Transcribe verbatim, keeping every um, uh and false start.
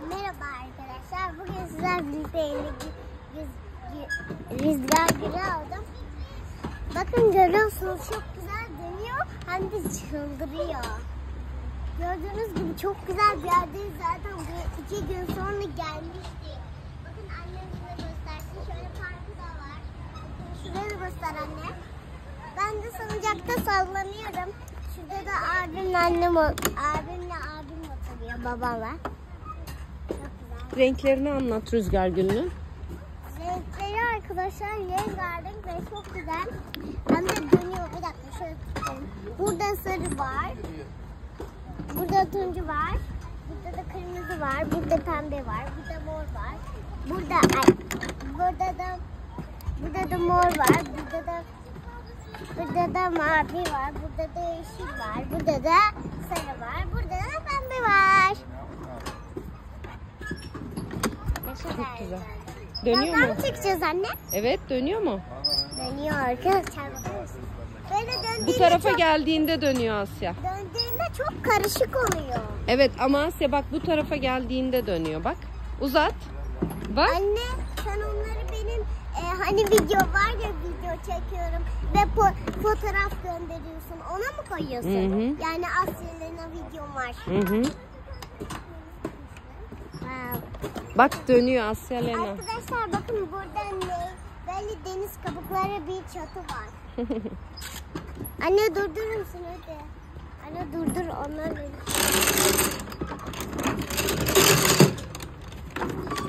Merhaba arkadaşlar. Bugün sizler birlikte yeni rüzgar gülü aldım. Bakın görüyorsunuz, çok güzel dönüyor, hem de çıldırıyor. Gördüğünüz gibi çok güzel bir yerdeyiz. Zaten bu iki gün sonra gelmiştik. Bakın annem size göstersin. Şöyle parkı da var. Şuraya da göster anne. Ben de salıncakta sallanıyorum. Şurada da abimle annem, abimle abim oturuyor, babamla. Renklerini anlat Rüzgar Gül'ün. Renkleri arkadaşlar rengarenk ve çok güzel. Hem de dönüyor. Bir dakika şöyle tutayım. Burada sarı var. Burada turuncu var. Burada da kırmızı var. Burada pembe var. Burada mor var. Burada ay, burada da burada da mor var. Burada da burada da mavi var. Burada da yeşil var. Burada da sarı var. Burada da pembe var. Çok güzel. Dönüyor Buradan mu? mı çekeceğiz anne? Evet, dönüyor mu? Dönüyor arkadaşlar. Böyle döndüğünde Bu tarafa çok, geldiğinde dönüyor Asya. döndüğünde çok karışık oluyor. Evet ama Asya bak, bu tarafa geldiğinde dönüyor. Bak, uzat. Bak. Anne sen onları benim e, hani video var ya, video çekiyorum ve po- fotoğraf gönderiyorsun. Ona mı koyuyorsun? Hı hı. Yani Asya'yla videom var. Hı hı. Wow. Bak dönüyor Asya Lena. Arkadaşlar bakın, burada ne? Böyle deniz kabukları bir çatı var. Anne durdurur musun hadi? Anne durdur, onlar beni.